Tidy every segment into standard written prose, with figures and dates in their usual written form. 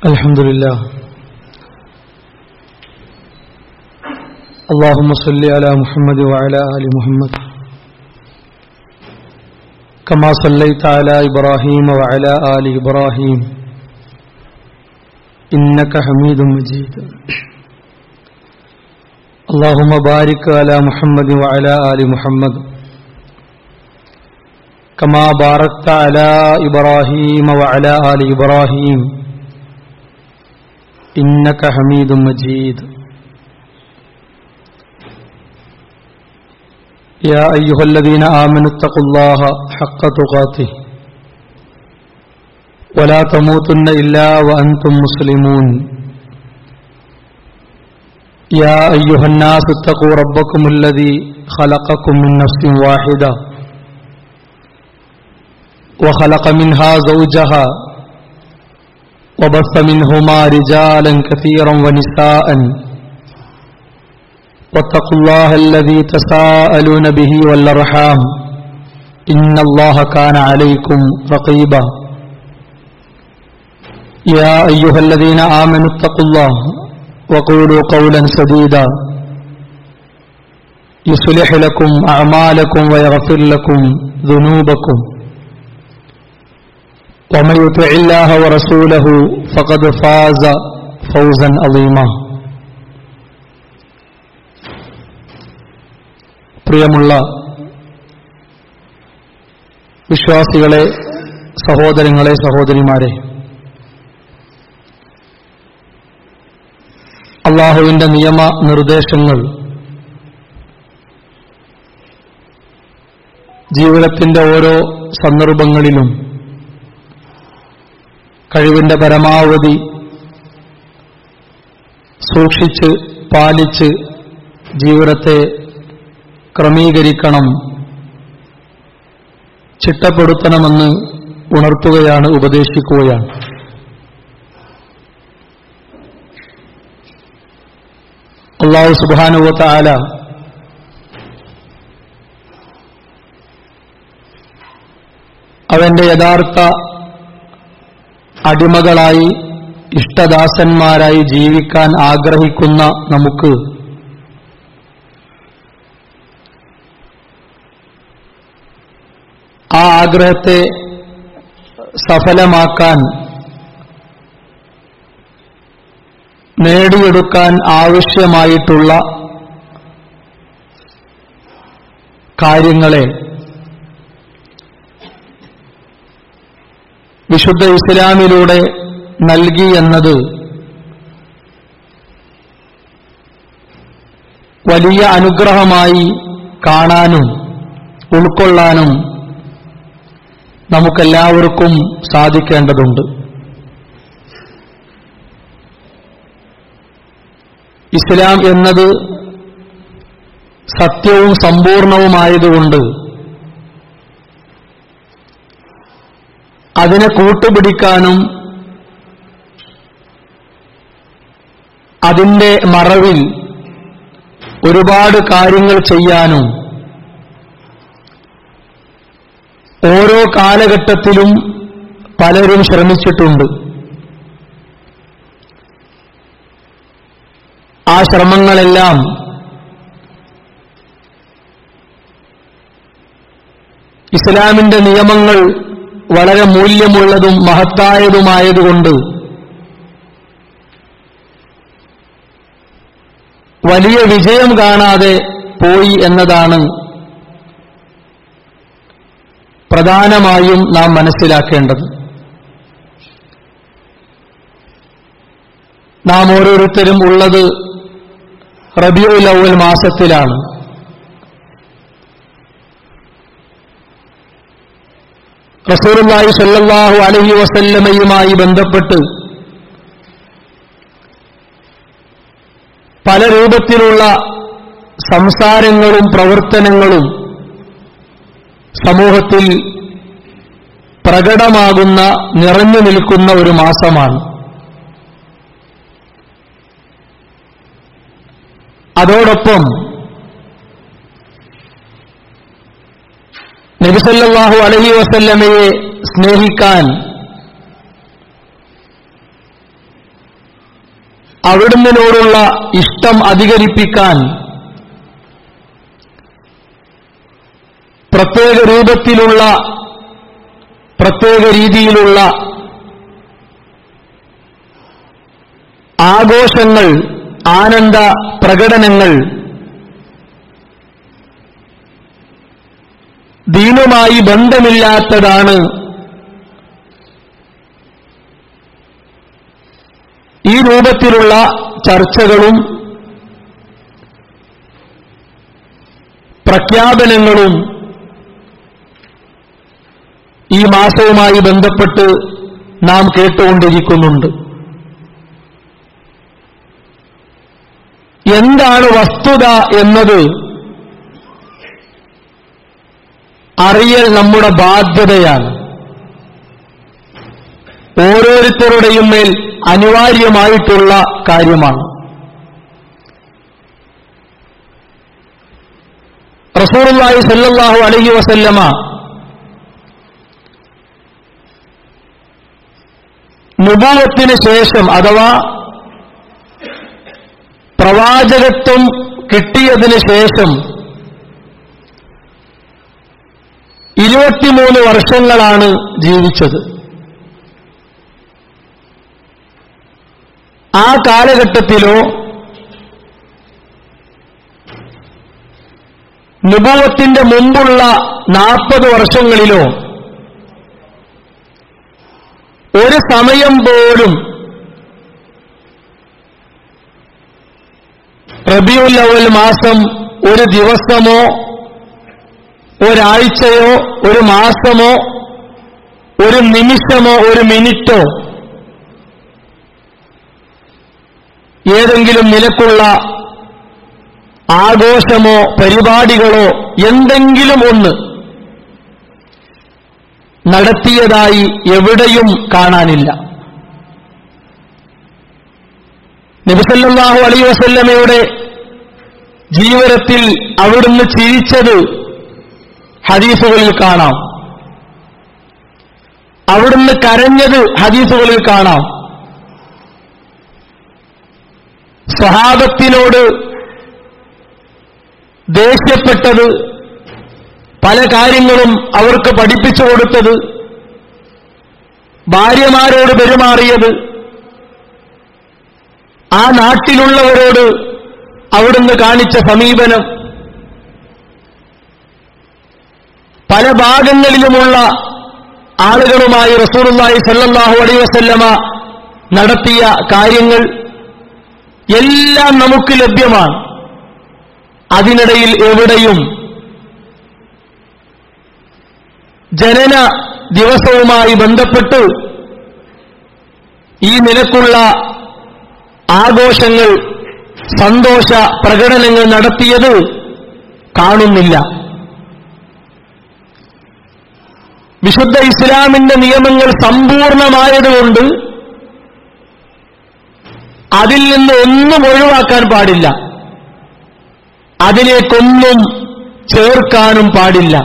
Alhamdulillah. Allahumma salli ala Muhammad wa ala ali Muhammad. Kama sallaita ala Ibrahim wa ala ali Ibrahim. Innaka Hamidum Majid. Allahumma barik ala Muhammad wa ala ali Muhammad. Kama barakta ala Ibrahim wa ala ali Ibrahim. إنك حميد مجيد. يا أيها الذين آمنوا اتقوا الله حق تقاته ولا تموتن إلا وأنتم مسلمون. يا أيها الناس اتقوا ربكم الذي خلقكم من نفس واحدة وخلق منها زوجها وبث منهما رجالا كثيرا ونساء واتقوا الله الذي تساءلون به والأرحام إن الله كان عليكم رقيبا. يا أيها الذين آمنوا اتقوا الله وقولوا قولا سديدا يصلح لكم أعمالكم ويغفر لكم ذنوبكم ومن يطع الله ورسوله فقد فاز فوزا عظيما. പ്രിയമുള്ള വിശ്വാസികളെ, സഹോദരങ്ങളെ, സഹോദരിമാരെ, അല്ലാഹുവിന്റെ നിയമ നിർദ്ദേശങ്ങൾ ജീവിതത്തിന്റെ ഓരോ സന്ദർഭങ്ങളിലും കഴിവിന്റെ പരമാവധി സൂക്ഷിച്ച് പാലിച്ച് ജീവിതത്തെ ക്രമീകരിക്കണം, ചിട്ടപ്പെടുത്തണമെന്ന് ഉണർത്തുകയാണ്, ഉപദേശിക്കുകയാണ്. അല്ലാഹു സുബ്ഹാനഹു വ തആല അവന്റെ യഥാർത്ഥ അടിമകളായി ഇഷ്ടദാസന്മാരായി ജീവിക്കാൻ ആഗ്രഹിക്കുന്ന നമുക്ക് ആ ആഗ്രഹത്തെ സഫലമാക്കാൻ, നേടിയെടുക്കാൻ ആവശ്യമായിട്ടുള്ള കാര്യങ്ങളെ വിശുദ്ധ ഇസ്ലാമിലൂടെ നൽകി എന്നത് വലിയ അനുഗ്രഹമായി കാണാനും ഉൾക്കൊള്ളാനും നമുക്കെല്ലാവർക്കും സാധിക്കേണ്ടതുണ്ട്. ഇസ്ലാം എന്നത് സത്യവും സമ്പൂർണവുമായതുകൊണ്ട് അതിനെ കൂട്ടുപിടിക്കാനും അതിന്റെ മറവിൽ ഒരുപാട് കാര്യങ്ങൾ ചെയ്യാനും ഓരോ കാലഘട്ടത്തിലും പലരും ശ്രമിച്ചിട്ടുണ്ട്. ആ ശ്രമങ്ങളെല്ലാം ഇസ്ലാമിന്റെ നിയമങ്ങൾ വളരെ മൂല്യമുള്ളതും മഹത്തായതുമായതുകൊണ്ട് വലിയ വിജയം കാണാതെ പോയി എന്നതാണ് പ്രധാനമായും നാം മനസ്സിലാക്കേണ്ടത്. നാം ഓരോരുത്തരും ഉള്ളത് റബീഉൽ അവ്വൽ മാസത്തിലാണ്. റസൂലുള്ളാഹി സ്വല്ലല്ലാഹു അലൈഹി വസല്ലമയുമായി ബന്ധപ്പെട്ട് പല രൂപത്തിലുള്ള സംസാരങ്ങളും പ്രവർത്തനങ്ങളും സമൂഹത്തിൽ പ്രകടമാകുന്ന, നിറഞ്ഞു നിൽക്കുന്ന ഒരു മാസമാണ്. അതോടൊപ്പം നബി സല്ലല്ലാഹു അലൈഹി വസല്ലമയെ സ്നേഹിക്കാൻ അവിടുന്നോടുള്ള ഇഷ്ടം അധികരിപ്പിക്കാൻ പ്രത്യേക രൂപത്തിലുള്ള പ്രത്യേക രീതിയിലുള്ള ആഘോഷങ്ങൾ, ആനന്ദ പ്രകടനങ്ങൾ ദീനുമായി ബന്ധമില്ലാത്തതാണ്. ഈ രൂപത്തിലുള്ള ചർച്ചകളും പ്രഖ്യാപനങ്ങളും ഈ മാസവുമായി ബന്ധപ്പെട്ട് നാം കേട്ടുകൊണ്ടിരിക്കുന്നുണ്ട്. എന്താണ് വസ്തുത എന്നത് അറിയൽ നമ്മുടെ ബാധ്യതയാണ്. ഓരോരുത്തരുടെയും മേൽ അനിവാര്യമായിട്ടുള്ള കാര്യമാണ്. റസൂലുള്ളാഹി സ്വല്ലല്ലാഹു അലൈഹി വസല്ലമ നുബുവത്തിന് ശേഷം അഥവാ പ്രവാചകത്വം കിട്ടിയതിന് ശേഷം 23 വർഷങ്ങളാണ് ജീവിച്ചത്. ആ കാലഘട്ടത്തിലോ നുബുവത്തിന്റെ മുമ്പുള്ള 40 വർഷങ്ങളിലോ ഒരു സമയം പോലും റബീഉൽ അവ്വൽ മാസം ഒരു ദിവസമോ ഒരാഴ്ചയോ ഒരു മാസമോ ഒരു നിമിഷമോ ഒരു മിനിറ്റോ ഏതെങ്കിലും നിലക്കുള്ള ആഘോഷമോ പരിപാടികളോ എന്തെങ്കിലും ഒന്ന് നടത്തിയതായി എവിടെയും കാണാനില്ല. നബി സല്ലല്ലാഹു അലൈഹി വസല്ലമയുടെ ജീവിതത്തിൽ അവിടുന്ന് ചിരിച്ചത് ഹദീസുകളിൽ കാണാം. അവിടുന്ന് കരഞ്ഞത് ഹദീസുകളിൽ കാണാം. സ്വഹാബത്തിനോട് ദേഷ്യപ്പെട്ടത്, പല കാര്യങ്ങളും അവർക്ക് പഠിപ്പിച്ചു കൊടുത്തത്, ഭാര്യമാരോട് പെരുമാറിയത്, ആ നാട്ടിലുള്ളവരോട് അവിടുന്ന് കാണിച്ച സമീപനം, പല ഭാഗങ്ങളിലുമുള്ള ആളുകളുമായി റസൂലുള്ളാഹി സ്വല്ലല്ലാഹു അലൈഹി വസല്ലമ നടത്തിയ കാര്യങ്ങൾ എല്ലാം നമുക്ക് ലഭ്യമാണ്. അതിനിടയിൽ എവിടെയും ജനന ദിവസവുമായി ബന്ധപ്പെട്ട് ഈ നിലക്കുള്ള ആഘോഷങ്ങൾ, സന്തോഷ പ്രകടനങ്ങൾ നടത്തിയത് കാണുന്നില്ല. വിശുദ്ധ ഇസ്ലാമിന്റെ നിയമങ്ങൾ സമ്പൂർണമായതുകൊണ്ട് അതിൽ നിന്ന് ഒന്നും ഒഴിവാക്കാൻ പാടില്ല, അതിലേക്കൊന്നും ചേർക്കാനും പാടില്ല.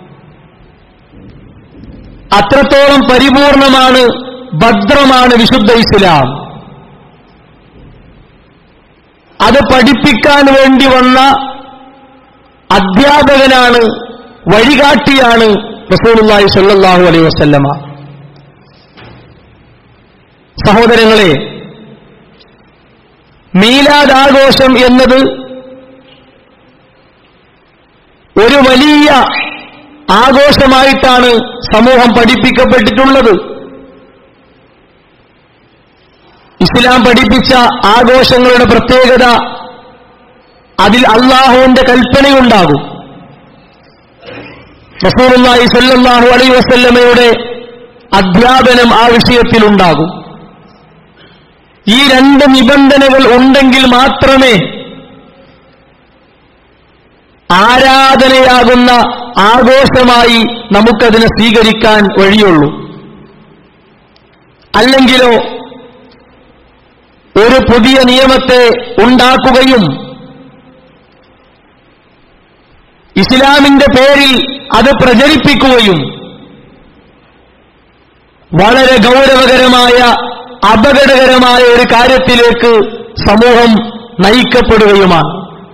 അത്രത്തോളം പരിപൂർണമാണ്, ഭദ്രമാണ് വിശുദ്ധ ഇസ്ലാം. അത് പഠിപ്പിക്കാൻ വേണ്ടി വന്ന അധ്യാപകനാണ്, വഴികാട്ടിയാണ് റസൂലുള്ളാഹി സ്വല്ലല്ലാഹു അലൈഹി വസല്ലമ. സഹോദരങ്ങളെ, മീലാദ് ആഘോഷം എന്നത് ഒരു വലിയ ആഘോഷമായിട്ടാണ് സമൂഹം പഠിപ്പിക്കപ്പെട്ടിട്ടുള്ളത്. ഇസ്ലാം പഠിപ്പിച്ച ആഘോഷങ്ങളുടെ പ്രത്യേകത, അതിൽ അല്ലാഹുവിന്റെ കൽപ്പനയുണ്ടാകും, റസൂലുള്ളാഹി സ്വല്ലല്ലാഹു അലൈഹി വസല്ലമയുടെ അധ്യാപനം ആ വിഷയത്തിലുണ്ടാകും. ഈ രണ്ട് നിബന്ധനകൾ ഉണ്ടെങ്കിൽ മാത്രമേ ആരാധനയാകുന്ന ആഘോഷമായി നമുക്കതിനെ സ്വീകരിക്കാൻ വഴിയുള്ളൂ. അല്ലെങ്കിലോ ഒരു പുതിയ നിയമത്തെ ഉണ്ടാക്കുകയും ഇസ്ലാമിന്റെ പേരിൽ അത് പ്രചരിപ്പിക്കുകയും വളരെ ഗൗരവകരമായ അപകടകരമായ ഒരു കാര്യത്തിലേക്ക് സമൂഹം നയിക്കപ്പെടുകയുമാണ്.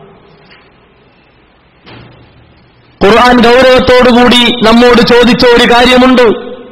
ഖുർആൻ ഗൗരവത്തോടുകൂടി നമ്മോട് ചോദിച്ച ഒരു കാര്യമുണ്ട്.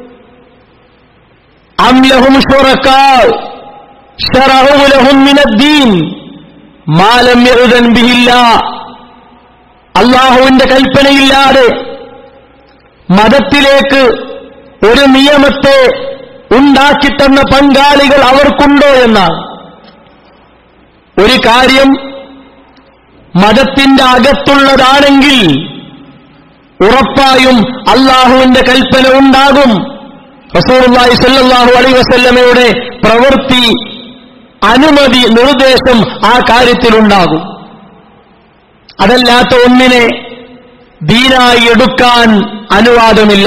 അം ലഹും ശുറകാ ശറഉ ലഹും മിനദ്ദീൻ മാ ലം യഅ്ദൻ ബിഹില്ലാഹ്. അല്ലാഹുവിന്റെ കൽപ്പനയില്ലാതെ മതത്തിലേക്ക് ഒരു നിയമത്തെ ഉണ്ടാക്കിത്തന്ന പങ്കാളികൾ അവർക്കുണ്ടോ എന്നാണ്. ഒരു കാര്യം മതത്തിന്റെ അകത്തുള്ളതാണെങ്കിൽ ഉറപ്പായും അല്ലാഹുവിന്റെ കൽപ്പന ഉണ്ടാകും. റസൂലുള്ളാഹി സ്വല്ലല്ലാഹു അലൈഹി വസല്ലമയുടെ പ്രവൃത്തി, അനുമതി, നിർദ്ദേശം ആ കാര്യത്തിലുണ്ടാകും. അതല്ലാത്ത ഒന്നിനെ ദീനായി എടുക്കാൻ അനുവാദമില്ല.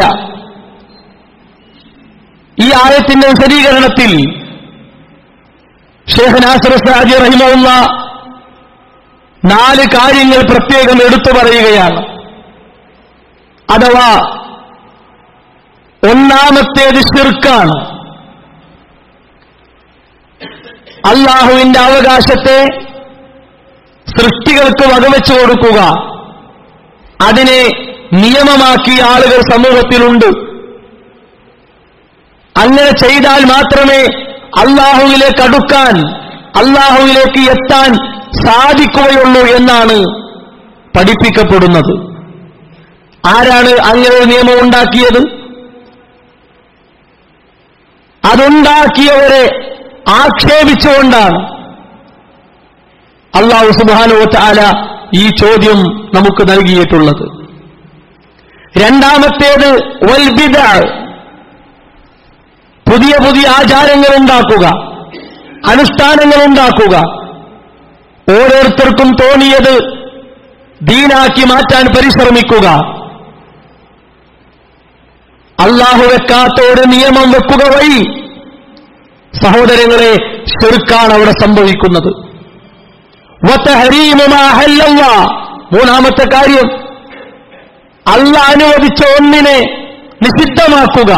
ഈ ആയത്തിന്റെ വിശദീകരണത്തിൽ ശൈഖ് നാസിർ സഅദി റഹിമഹുല്ലാഹ് 4 കാര്യങ്ങൾ പ്രത്യേകം എടുത്തു പറയുകയാണ്. അഥവാ ഒന്നാമത്തേത് ശിർക്കാണ്. അല്ലാഹുവിന്റെ അവകാശത്തെ സൃഷ്ടികൾക്ക് വകവെച്ചു കൊടുക്കുക, അതിനെ നിയമമാക്കിയ ആളുകൾ സമൂഹത്തിലുണ്ട്. അങ്ങനെ ചെയ്താൽ മാത്രമേ അല്ലാഹുവിലേക്ക് അടുക്കാൻ, അല്ലാഹുവിലേക്ക് എത്താൻ സാധിക്കുകയുള്ളൂ എന്നാണ് പഠിപ്പിക്കപ്പെടുന്നത്. ആരാണ് അങ്ങനെ ഒരു നിയമം ഉണ്ടാക്കിയത്? അതുണ്ടാക്കിയവരെ ആക്ഷേപിച്ചുകൊണ്ടാണ് അല്ലാഹു സുബ്ഹാനഹു വ തആല ഈ ചോദ്യം നമുക്ക് നൽകിയിട്ടുള്ളത്. രണ്ടാമത്തേത് വൽ ബിദ്അ, പുതിയ പുതിയ ആചാരങ്ങൾ ഉണ്ടാക്കുക, അനുഷ്ഠാനങ്ങൾ ഉണ്ടാക്കുക, ഓരോരുത്തർക്കും തോന്നിയത് ദീനാക്കി മാറ്റാൻ പരിശ്രമിക്കുക, അല്ലാഹു വെക്കാത്ത ഒരു നിയമം വെക്കുക വഴി സഹോദരങ്ങളെ ശിർക്കാണ് അവിടെ സംഭവിക്കുന്നത്. വതഹരീമു മാ ഹല്ലല്ലാഹ്, മൂന്നാമത്തെ കാര്യം അല്ലാഹ് അനുവദിച്ച ഒന്നിനെ നിഷിദ്ധമാക്കുക,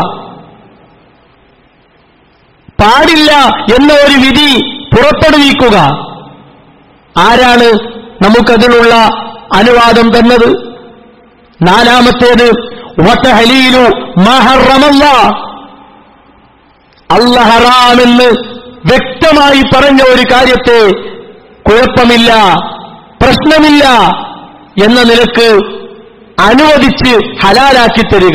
പാടില്ല എന്ന ഒരു വിധി പുറപ്പെടുവിക്കുക. ആരാണ് നമുക്കതിനുള്ള അനുവാദം തന്നത്? നാലാമത്തേത് വതഹലീലു മാ ഹറമല്ലാഹ്, അല്ലാഹ് ഹറാമെന്ന് വ്യക്തമായി പറഞ്ഞ ഒരു കാര്യത്തെ കുഴപ്പമില്ല, പ്രശ്നമില്ല എന്ന നിലക്ക് അനുവദിച്ച് ഹലാലാക്കി തരിക.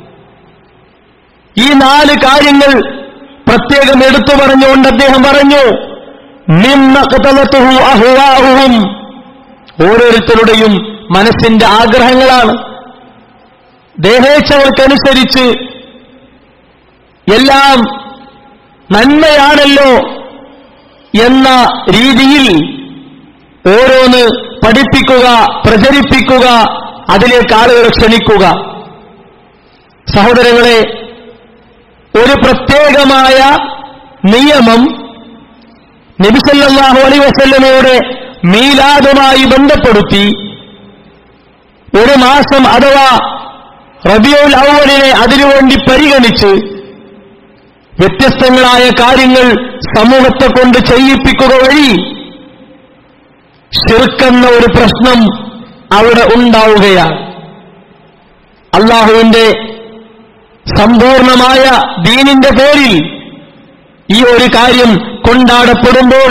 ഈ 4 കാര്യങ്ങൾ പ്രത്യേകം എടുത്തു പറഞ്ഞുകൊണ്ട് അദ്ദേഹം പറഞ്ഞു, മിമ്മഖ്തലതുഹു അഹ്വാഉഹും, ഓരോരുത്തരുടെയും മനസ്സിന്റെ ആഗ്രഹങ്ങളാണ്. ദേഹേച്ഛകൾക്കനുസരിച്ച് എല്ലാം നന്മയാണല്ലോ എന്ന രീതിയിൽ ഓരോന്ന് പഠിപ്പിക്കുക, പ്രചരിപ്പിക്കുക, അതിലേക്ക് ആളുകളെ ക്ഷണിക്കുക. സഹോദരങ്ങളെ, ഒരു പ്രത്യേകമായ നിയമം നബി സല്ലല്ലാഹു അലൈഹി വസല്ലമയുടെ മീലാദുമായി ബന്ധപ്പെടുത്തി ഒരു മാസം അഥവാ റബീഉൽ അവ്വലിനെ അതിനുവേണ്ടി പരിഗണിച്ച് വ്യത്യസ്തങ്ങളായ കാര്യങ്ങൾ സമൂഹത്തെ കൊണ്ട് ചെയ്യിപ്പിക്കുക വഴി ശിർക്കെന്ന ഒരു പ്രശ്നം അവിടെ ഉണ്ടാവുകയാണ്. അല്ലാഹുവിന്റെ സമ്പൂർണമായ ദീനിന്റെ പേരിൽ ഈ ഒരു കാര്യം കൊണ്ടാടപ്പെടുമ്പോൾ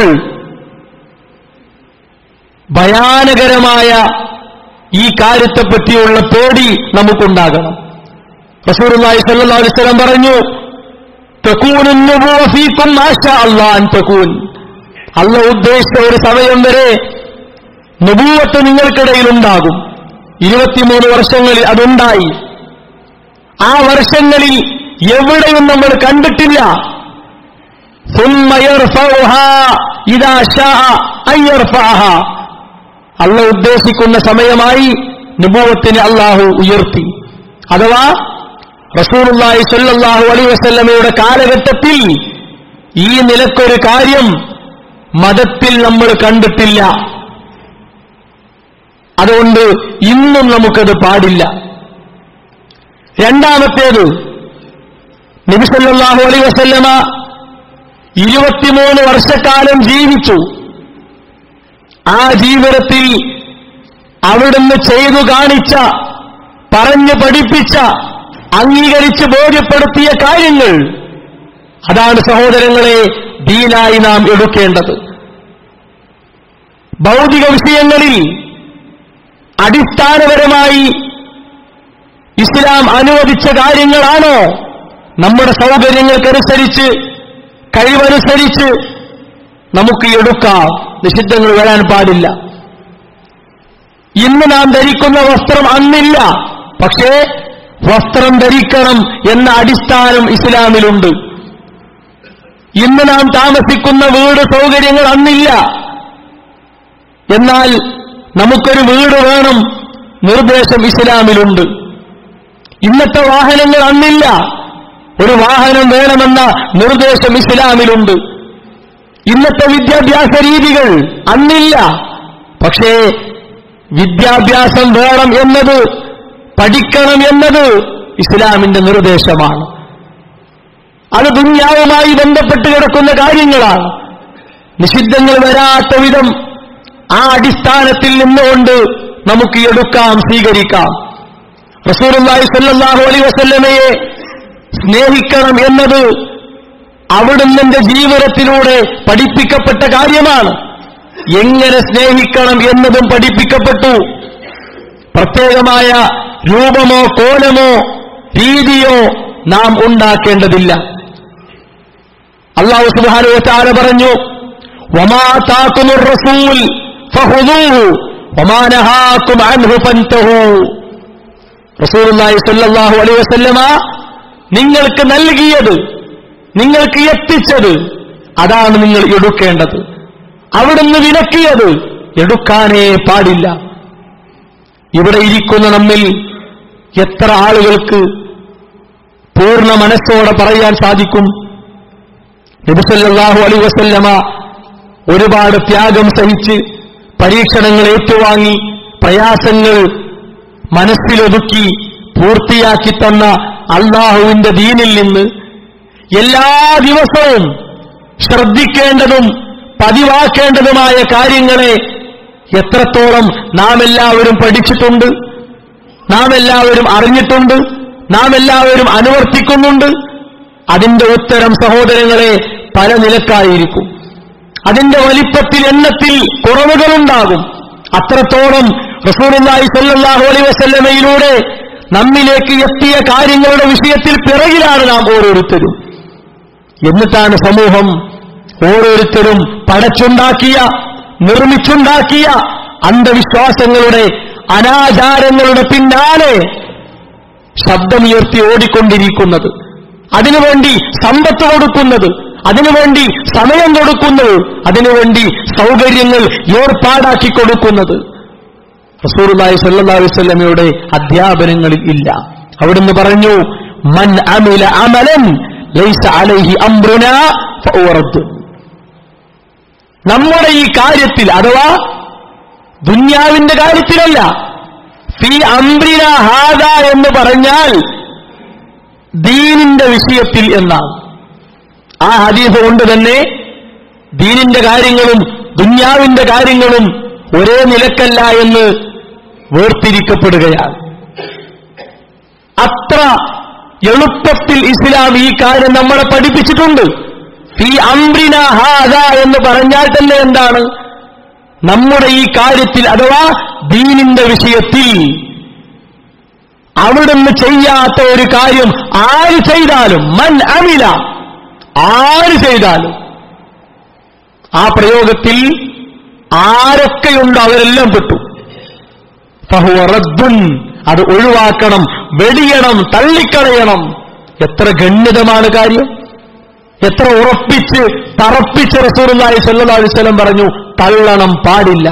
ഭയാനകരമായ ഈ കാര്യത്തെപ്പറ്റിയുള്ള പേടി നമുക്കുണ്ടാകണം. റസൂലുള്ളാഹി സ്വല്ലല്ലാഹു അലൈഹി വസല്ലം പറഞ്ഞു, തകൂനു നുബുവ്വ ഫീകും മാ ശാ അല്ലാഹു അൻ തകൂൻ, അല്ലാഹു ഉദ്ദേശിച്ച ഒരു സമയം വരെ നബുവത്ത് നിങ്ങൾക്കിടയിൽ ഉണ്ടാകും. 23 വർഷങ്ങളിൽ അതുണ്ടായി. ആ വർഷങ്ങളിൽ എവിടെയും നമ്മൾ കണ്ടിട്ടില്ല. ثم يرفعها اذا شاء ان يرفعها, അല്ലാഹു ഉദ്ദേശിക്കുന്ന സമയമായി നബുവത്തിനെ അല്ലാഹു ഉയർത്തി. അഥവാ റസൂലുള്ളാഹി സ്വല്ലല്ലാഹു അലൈഹി വസല്ലമയുടെ കാലഘട്ടത്തിൽ ഈ നിലക്കൊരു കാര്യം മതത്തിൽ നമ്മൾ കണ്ടിട്ടില്ല. അതുകൊണ്ട് ഇന്നും നമുക്കത് പാടില്ല. രണ്ടാമത്തേത്, നബി സല്ലല്ലാഹു അലൈഹി വസല്ലമ 23 വർഷക്കാലം ജീവിച്ചു. ആ ജീവിതത്തിൽ അവിടുന്ന് ചെയ്തു കാണിച്ച, പറഞ്ഞു പഠിപ്പിച്ച, അംഗീകരിച്ച് ബോധ്യപ്പെടുത്തിയ കാര്യങ്ങൾ, അതാണ് സഹോദരങ്ങളെ ദീനായി നാം എടുക്കേണ്ടത്. ഭൗതിക വിഷയങ്ങളിൽ അടിസ്ഥാനപരമായി ഇസ്ലാം അനുവദിച്ച കാര്യങ്ങളാണോ നമ്മുടെ സൗകര്യങ്ങൾക്കനുസരിച്ച്, കഴിവനുസരിച്ച് നമുക്ക് എടുക്കാം. നിഷിദ്ധങ്ങൾ വരാൻ പാടില്ല. ഇന്ന് നാം ധരിക്കുന്ന വസ്ത്രം അന്നില്ല, പക്ഷേ വസ്ത്രം ധരിക്കണം എന്ന അടിസ്ഥാനം ഇസ്ലാമിലുണ്ട്. ഇന്ന് നാം താമസിക്കുന്ന വീട് സൗകര്യങ്ങൾ അന്നില്ല, എന്നാൽ നമുക്കൊരു വീട് വേണം, നിർദ്ദേശം ഇസ്ലാമിലുണ്ട്. ഇന്നത്തെ വാഹനങ്ങൾ അന്നില്ല, ഒരു വാഹനം വേണമെന്ന നിർദ്ദേശം ഇസ്ലാമിലുണ്ട്. ഇന്നത്തെ വിദ്യാഭ്യാസ രീതികൾ അന്നില്ല, പക്ഷേ വിദ്യാഭ്യാസം വേണം എന്നത്, പഠിക്കണം എന്നത് ഇസ്ലാമിന്റെ നിർദ്ദേശമാണ്. അത് ദുനിയാവുമായി ബന്ധപ്പെട്ട് കിടക്കുന്ന കാര്യങ്ങളാണ്. നിഷിദ്ധങ്ങൾ വരാത്ത വിധം ആ അടിസ്ഥാനത്തിൽ നിന്നുകൊണ്ട് നമുക്ക് എടുക്കാം, സ്വീകരിക്കാം. റസൂലുള്ളാഹി സ്വല്ലല്ലാഹു അലൈഹി വസല്ലമയെ സ്നേഹിക്കണം എന്നത് അവിടുന്ന് ജീവിതത്തിലൂടെ പഠിപ്പിക്കപ്പെട്ട കാര്യമാണ്. എങ്ങനെ സ്നേഹിക്കണം എന്നതും പഠിപ്പിക്കപ്പെട്ടു. പ്രത്യേകമായ രൂപമോ കോലമോ രീതിയോ നാം ഉണ്ടാക്കേണ്ടതില്ല. അല്ലാഹു സുബ്ഹാനഹു വ തആല പറഞ്ഞു, വമാ ആതാകുമുർ റസൂൽ ഫഖുദൂഹു വമാ നഹാകും അൻഹു ഫൻതഹൂ. റസൂലുള്ളാഹി സ്വല്ലല്ലാഹു അലൈഹി വസല്ലമ നിങ്ങൾക്ക് നൽകിയത്, നിങ്ങൾക്ക് എത്തിച്ചത്, അതാണ് നിങ്ങൾ എടുക്കേണ്ടത്. അവിടുന്ന് വിലക്കിയത് എടുക്കാനേ പാടില്ല. ഇവിടെ ഇരിക്കുന്ന നമ്മിൽ എത്ര ആളുകൾക്ക് പൂർണ്ണ മനസ്സോടെ പറയാൻ സാധിക്കും, നബി സല്ലല്ലാഹു അലൈഹി വസല്ലമ ഒരുപാട് ത്യാഗം സഹിച്ച്, പരീക്ഷണങ്ങൾ ഏറ്റുവാങ്ങി, പ്രയാസങ്ങൾ മനസ്സിലൊതുക്കി പൂർത്തിയാക്കി തന്ന അല്ലാഹുവിന്റെ ദീനിൽ നിന്ന് എല്ലാ ദിവസവും ശ്രദ്ധിക്കേണ്ടതും പതിവാക്കേണ്ടതുമായ കാര്യങ്ങളെ എത്രത്തോളം നാം എല്ലാവരും പഠിച്ചിട്ടുണ്ട്, നാം എല്ലാവരും അറിഞ്ഞിട്ടുണ്ട്, നാം എല്ലാവരും അനുവർത്തിക്കുന്നുണ്ട്? അതിന്റെ ഉത്തരം സഹോദരങ്ങളെ പല നിലക്കായിരിക്കും. അതിന്റെ വലിപ്പത്തിൽ, എണ്ണത്തിൽ കുറവുകളുണ്ടാകും. അത്രത്തോളം റസൂലുള്ളാഹി സ്വല്ലല്ലാഹു അലൈഹി വസല്ലമയിലൂടെ നമ്മിലേക്ക് എത്തിയ കാര്യങ്ങളുടെ വിഷയത്തിൽ പിറകിലാണ് നാം ഓരോരുത്തരും. എന്നിട്ടാണ് സമൂഹം ഓരോരുത്തരും പടച്ചുണ്ടാക്കിയ, നിർമ്മിച്ചുണ്ടാക്കിയ അന്ധവിശ്വാസങ്ങളുടെ, അനാചാരങ്ങളുടെ പിന്നാലെ ശബ്ദമുയർത്തി ഓടിക്കൊണ്ടിരിക്കുന്നത്, അതിനുവേണ്ടി സമ്പത്ത് കൊടുക്കുന്നത്, അതിനുവേണ്ടി സമയം കൊടുക്കുന്നത്, അതിനുവേണ്ടി സൗകര്യങ്ങൾ ഏർപ്പാടാക്കി കൊടുക്കുന്നത് റസൂലുള്ളാഹി സ്വല്ലല്ലാഹു അലൈഹി വസല്ലമയുടെ അധ്യാപനങ്ങളിൽ ഇല്ല. അവിടുന്ന് പറഞ്ഞു, മൻ അമില അമലൻ ലൈസ അലൈഹി അംറുനാ ഫഹുവ റദ്ദ്. നമ്മുടെ ഈ കാര്യത്തിൽ, അഥവാ ദുനിയാവിന്റെ കാര്യത്തിലല്ല, ഫീ അംറിന ഹാദാ എന്ന് പറഞ്ഞാൽ ദീനിന്റെ വിഷയത്തിൽ എന്നാണ്. ആ ഹദീസ് കൊണ്ട് തന്നെ ദീനിന്റെ കാര്യങ്ങളും ദുനിയാവിന്റെ കാര്യങ്ങളും ഒരേ നിലക്കല്ല എന്ന് വേർതിരിക്കപ്പെടുകയാണ്. അത്ര എളുപ്പത്തിൽ ഇസ്ലാം ഈ കാര്യം നമ്മളെ പഠിപ്പിച്ചിട്ടുണ്ട്. ഫീ അംറിന ഹാദാ എന്ന് പറഞ്ഞാൽ തന്നെ എന്താണ്? നമ്മുടെ ഈ കാര്യത്തിൽ, അഥവാ ദീനിന്റെ വിഷയത്തിൽ അവിടുന്ന് ചെയ്യാത്ത ഒരു കാര്യം ആര് ചെയ്താലും, മൻ അമില, ആര് ചെയ്താലും, ആ പ്രയോഗത്തിൽ ആരൊക്കെയുണ്ടോ അവരെല്ലാം പെട്ടു. ഫഹുവ റദ്ദുൻ, അത് ഒഴിവാക്കണം, വെടിയണം, തള്ളിക്കളയണം. എത്ര ഗണ്യതമാണ് കാര്യം! എത്ര ഉറപ്പിച്ച് തറപ്പിച്ച് റസൂലുള്ളാഹി സ്വല്ലല്ലാഹു അലൈഹി വസല്ലം പറഞ്ഞു, തള്ളണം പാടില്ല.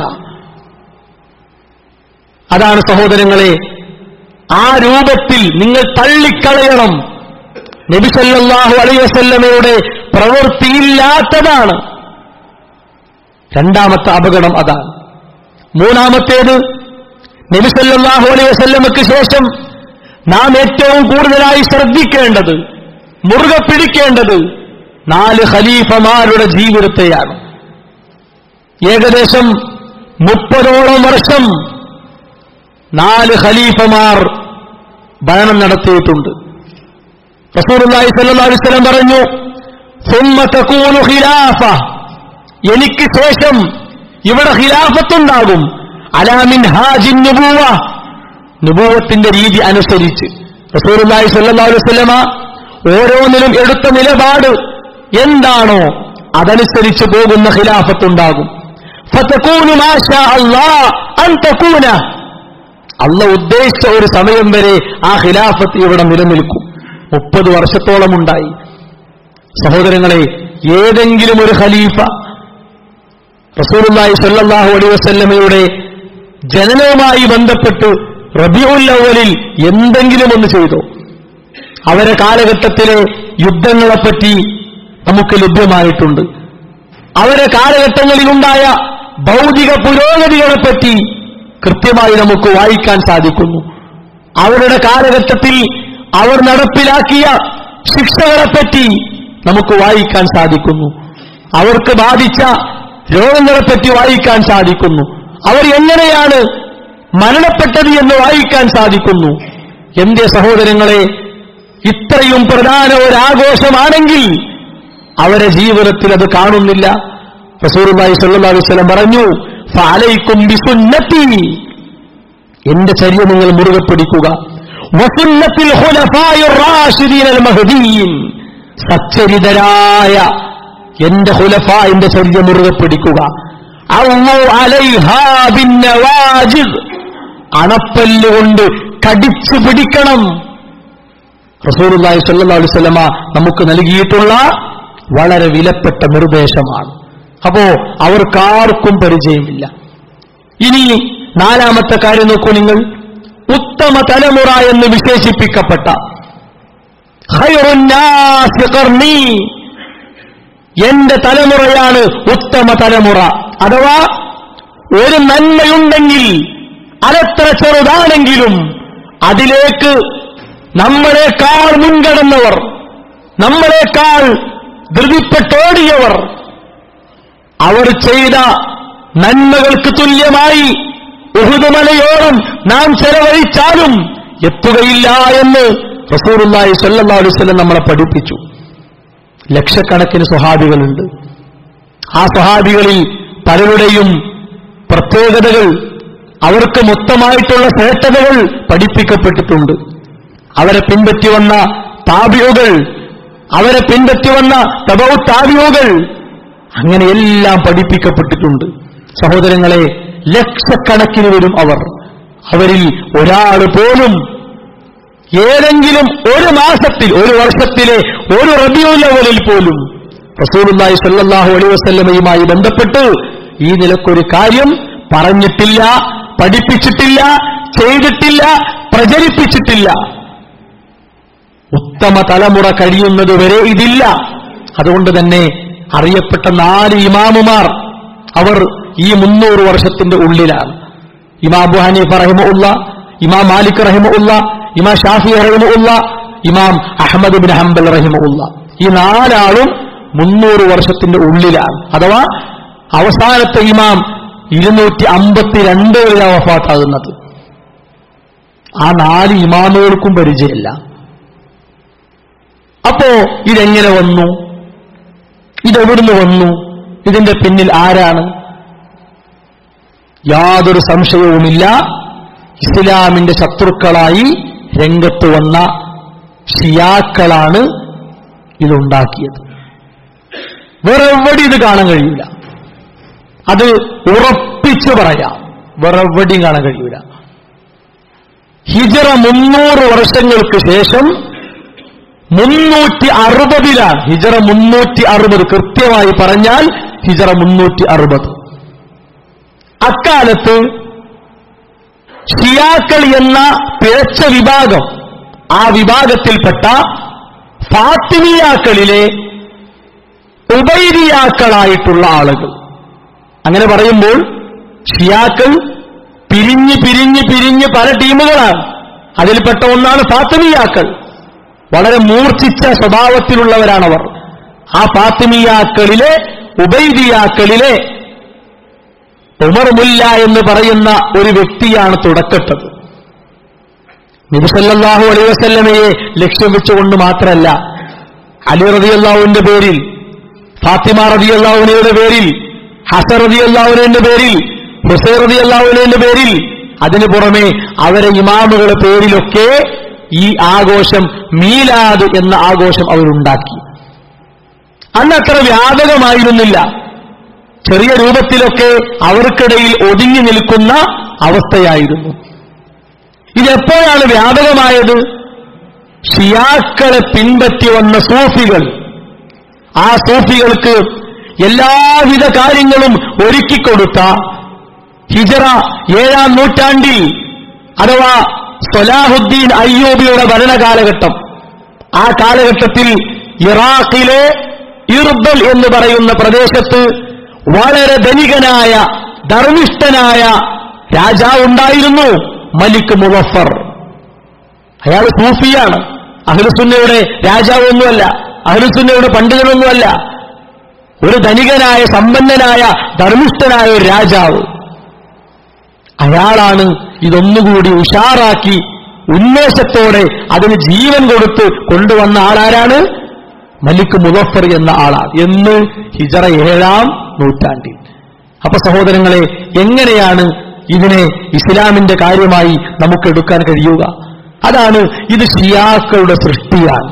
അതാണ് സഹോദരങ്ങളെ, ആ രൂപത്തിൽ നിങ്ങൾ തള്ളിക്കളയണം. നബി സല്ലല്ലാഹു അലൈഹി വസല്ലമയുടെ പ്രവൃത്തിയില്ലാത്തതാണ് രണ്ടാമത്തെ അപകടം. അതാണ്. മൂന്നാമത്തേത്, നബി സല്ലല്ലാഹു അലൈഹി വസല്ലമയ്ക്ക് ശേഷം നാം ഏറ്റവും കൂടുതലായി ശ്രദ്ധിക്കേണ്ടത്, മുറുകെ പിടിക്കേണ്ടത് 4 ഖലീഫമാരുടെ ജീവിതത്തെയാണ്. ഏകദേശം 30ഓളം വർഷം 4 ഖലീഫമാർ ഭരണം നടത്തിയിട്ടുണ്ട്. റസൂലുള്ളാഹി സ്വല്ലല്ലാഹു അലൈഹി വസല്ലം പറഞ്ഞു, സുമ്മ തകൂനു ഖിലാഫ, എനിക്ക് ശേഷം ഇവിടെ ഖിലാഫത്തുണ്ടാകും, അലാ മിൻഹാജിൻ നുബുവ, നുബുവത്തിന്റെ രീതി അനുസരിച്ച്. റസൂലുള്ളാഹി സ്വല്ലല്ലാഹു അലൈഹി വസല്ലമ ഓരോന്നിലും എടുത്ത നിലപാട് എന്താണോ അതനുസരിച്ച് പോകുന്ന ഖിലാഫത്തുണ്ടാകും. ഫതകൂനു മാഷാ അല്ലാഹ് അൻ തകൂന, അല്ലാഹ് ഉദ്ദേശിച്ച ഒരു സമയം വരെ ആ ഖിലാഫത്ത് ഇവിടെ നിലനിൽക്കും. 30 വർഷത്തോളം ഉണ്ടായി. സഹോദരങ്ങളെ, ഏതെങ്കിലും ഒരു ഖലീഫ റസൂലുള്ളാഹി സ്വല്ലല്ലാഹു അലൈഹി വസല്ലമയുടെ ജനനവുമായി ബന്ധപ്പെട്ട് റബീഉൽ അവ്വലിൽ എന്തെങ്കിലും ഒന്ന് ചെയ്തോ? അവരെ കാലഘട്ടത്തിലെ യുദ്ധങ്ങളെപ്പറ്റി നമുക്ക് ലഭ്യമായിട്ടുണ്ട്. അവരെ കാലഘട്ടങ്ങളിലുണ്ടായ ഭൗതിക പുരോഗതികളെപ്പറ്റി കൃത്യമായി നമുക്ക് വായിക്കാൻ സാധിക്കുന്നു. അവരുടെ കാലഘട്ടത്തിൽ അവർ നടപ്പിലാക്കിയ ശിക്ഷകളെപ്പറ്റി നമുക്ക് വായിക്കാൻ സാധിക്കുന്നു. അവർക്ക് ബാധിച്ച രോഗങ്ങളെപ്പറ്റി വായിക്കാൻ സാധിക്കുന്നു. അവർ എങ്ങനെയാണ് മരണപ്പെട്ടത് എന്ന് വായിക്കാൻ സാധിക്കുന്നു. എന്റെ സഹോദരങ്ങളെ, ഇത്രയും പ്രധാന ഒരാഘോഷമാണെങ്കിൽ അവരെ ജീവിതത്തിൽ അത് കാണുന്നില്ല. റസൂലുള്ളാഹി സ്വല്ലല്ലാഹു അലൈഹി വസല്ലം പറഞ്ഞു, ഫഅലൈക്കും ബിസുന്നതി, എന്റെ ചര്യ നിങ്ങൾ മുറുകെ പിടിക്കുക, വസുന്നത്തിൽ ഖുലഫായിർ റാഷിദീനൽ മഹ്ദിയീൻ, സച്ചരിതരായ എന്റെ ഖുലഫായിന്റെ ചര്യ മുറുകെ പിടിക്കുക. അവ്വു അലൈഹാ ബിന്നവാജിദ്, അണപ്പല്ലുകൊണ്ട് കടിച്ചു പിടിക്കണം. റസൂലുള്ളാഹി സ്വല്ലല്ലാഹു അലൈഹി വസല്ലമ നമുക്ക് നൽകിയിട്ടുള്ള വളരെ വിലപ്പെട്ട നിർദ്ദേശമാണ്. അപ്പോ അവർക്കാർക്കും പരിചയമില്ല. ഇനി 4ാമത്തെ കാര്യം നോക്കൂ നിങ്ങൾ. ഉത്തമ തലമുറ എന്ന് വിശേഷിപ്പിക്കപ്പെട്ട ഖൈറുൻ നാസി ഖർനി, എന്റെ തലമുറയാണ് ഉത്തമ തലമുറ. അഥവാ ഒരു നന്മയുണ്ടെങ്കിൽ അതെത്ര ചെറുതാണെങ്കിലും അതിലേക്ക് നമ്മളെക്കാൾ മുൻകടന്നവർ, നമ്മളെക്കാൾ ധൃതിപ്പെട്ടോടിയവർ, അവർ ചെയ്ത നന്മകൾക്ക് തുല്യമായി ഉഹുദ് മലയോളം നാം ചെലവഴിച്ചാലും എത്തുകയില്ല എന്ന് റസൂലുള്ളാഹി സ്വല്ലല്ലാഹു അലൈഹി വസല്ലം നമ്മളെ പഠിപ്പിച്ചു. ലക്ഷക്കണക്കിന് സ്വഹാബികളുണ്ട്. ആ സ്വഹാബികളിൽ പലരുടെയും പ്രത്യേകതകൾ, അവർക്ക് മൊത്തമായിട്ടുള്ള ശ്രേഷ്ഠതകൾ പഠിപ്പിക്കപ്പെട്ടിട്ടുണ്ട്. അവരെ പിൻപറ്റി വന്ന താബിഉകൾ, അവരെ പിൻപറ്റി വന്ന തബഉ താബിഉകൾ, അങ്ങനെയെല്ലാം പഠിപ്പിക്കപ്പെട്ടിട്ടുണ്ട്. സഹോദരങ്ങളെ, ലക്ഷക്കണക്കിന് വരും അവർ. അവരിൽ ഒരാൾ പോലും ഏതെങ്കിലും ഒരു മാസത്തിൽ, ഒരു വർഷത്തിലെ ഒരു റബീഉൽ അവ്വലിൽ പോലും റസൂലുള്ളാഹി സ്വല്ലല്ലാഹു അലൈഹി വസല്ലമയുമായി ബന്ധപ്പെട്ട് ഈ നിലക്കൊരു കാര്യം പറഞ്ഞിട്ടില്ല, പഠിപ്പിച്ചിട്ടില്ല, ചെയ്തിട്ടില്ല, പ്രചരിപ്പിച്ചിട്ടില്ല. ഉത്തമ തലമുറ കഴിയുന്നതുവരെ ഇതില്ല. അതുകൊണ്ട് തന്നെ അറിയപ്പെട്ട 4 ഇമാമുമാർ അവർ ഈ 300 വർഷത്തിന്റെ ഉള്ളിലാണ്. ഇമാം അബൂ ഹനീഫ റഹിമഹുല്ലാ, ഇമാം മാലിക് റഹിമഹുല്ലാ, ഇമാം ഷാഫിഈ റഹിമഹുല്ലാ, ഇമാം അഹ്മദ് ബിൻ ഹംബൽ റഹിമഹുല്ലാ, ഈ 4 ആളും 300 വർഷത്തിന്റെ ഉള്ളിലാണ്. അഥവാ അവസാനത്തെ ഇമാം 252 വഫാത്താകുന്നത്. ആ 4 ഇമാമുകൾക്കും പരിചയമില്ല. അപ്പോ ഇതെങ്ങനെ വന്നു? ഇതെവിടുന്ന് വന്നു? ഇതിന്റെ പിന്നിൽ ആരാണ്? യാതൊരു സംശയവുമില്ല, ഇസ്ലാമിന്റെ ശത്രുക്കളായി രംഗത്ത് വന്ന ഷിയാക്കളാണ് ഇതുണ്ടാക്കിയത്. വേറെ എവിടെ ഇത് കാണാൻ കഴിയില്ല. അത് ഉറപ്പിച്ചു പറയാം, വേറെ എവിടെയും കാണാൻ കഴിയില്ല. ഹിജറ 300 വർഷങ്ങൾക്ക് ശേഷം 360-ലാണ്. ഹിജറ 360, കൃത്യമായി പറഞ്ഞാൽ ഹിജറ 360. അക്കാലത്ത് ഷിയാക്കൾ എന്ന പിഴച്ച വിഭാഗം, ആ വിഭാഗത്തിൽപ്പെട്ട ഫാത്തിമിയാക്കളിലെ ഉബൈദിയാക്കളായിട്ടുള്ള ആളുകൾ. അങ്ങനെ പറയുമ്പോൾ ഷിയാക്കൾ പിരിഞ്ഞ് പിരിഞ്ഞ് പിരിഞ്ഞ് പല ടീമുകളാണ്. അതിൽപ്പെട്ട ഒന്നാണ് ഫാത്തിമിയാക്കൾ. വളരെ മൂർച്ഛിച്ച സ്വഭാവത്തിലുള്ളവരാണവർ. ആ ഫാത്തിമിയാക്കളിലെ ഉബൈദിയാക്കളിലെ ഉമർ മുല്ല എന്ന് പറയുന്ന ഒരു വ്യക്തിയാണ് തുടക്കട്ടത്. നബി സല്ലല്ലാഹു അലൈഹി വസല്ലമയെ ലക്ഷ്യം വെച്ചുകൊണ്ട് മാത്രമല്ല, അലി റളിയല്ലാഹുവിന്റെ പേരിൽ, ഫാത്തിമ റളിയല്ലാഹുവിന്റെ പേരിൽ, ഹസൻ റളിയല്ലാഹുവിന്റെ പേരിൽ, ഹുസൈൻ റളിയല്ലാഹുവിന്റെ പേരിൽ, അതിനു പുറമെ അവരെ ഇമാമുകളുടെ പേരിലൊക്കെ ഈ ആഘോഷം മീലാദ് എന്ന ആഘോഷം അവരുണ്ടാക്കി. അന്നത്ര വ്യാപകമായിരുന്നില്ല. ചെറിയ രൂപത്തിലൊക്കെ അവർക്കിടയിൽ ഒതുങ്ങി നിൽക്കുന്ന അവസ്ഥയായിരുന്നു. ഇതെപ്പോഴാണ് വ്യാപകമായത്? ഷിയാക്കളെ പിൻപറ്റി വന്ന സൂഫികൾ, ആ സൂഫികൾക്ക് എല്ലാവിധ കാര്യങ്ങളും ഒരുക്കിക്കൊടുത്ത ഹിജറ 7-ാം നൂറ്റാണ്ടിൽ അഥവാ സ്വലാഹുദ്ദീൻ അയ്യൂബിയുടെ ഭരണകാലഘട്ടം, ആ കാലഘട്ടത്തിൽ ഇറാഖിലെ ഇർബൽ എന്ന് പറയുന്ന പ്രദേശത്ത് വളരെ ധനികനായ ധർമ്മിഷ്ഠനായ രാജാവുണ്ടായിരുന്നു, മലിക് മുളഫർ. അയാൾ സൂഫിയാണ്, അഹ്ലുസുന്നയുടെ രാജാവൊന്നുമല്ല, അഹ്ലുസുന്നയുടെ പണ്ഡിതനൊന്നുമല്ല. ഒരു ധനികനായ സമ്പന്നനായ ധർമ്മിഷ്ഠനായ ഒരു രാജാവ്. അയാളാണ് ഇതൊന്നുകൂടി ഉഷാറാക്കി ഉന്മേഷത്തോടെ അതിന് ജീവൻ കൊടുത്ത് കൊണ്ടുവന്ന ആളാരാണ്? മലിക് മുളഫർ എന്ന ആളാണ്. എന്ന് ഹിജറ 7-ാം നൂറ്റാണ്ടിൽ. അപ്പൊ സഹോദരങ്ങളെ, എങ്ങനെയാണ് ഇതിനെ ഇസ്ലാമിന്റെ കാര്യമായി നമുക്ക് എടുക്കാൻ കഴിയുക? അതാണ്, ഇത് ഷിയാക്കളുടെ സൃഷ്ടിയാണ്.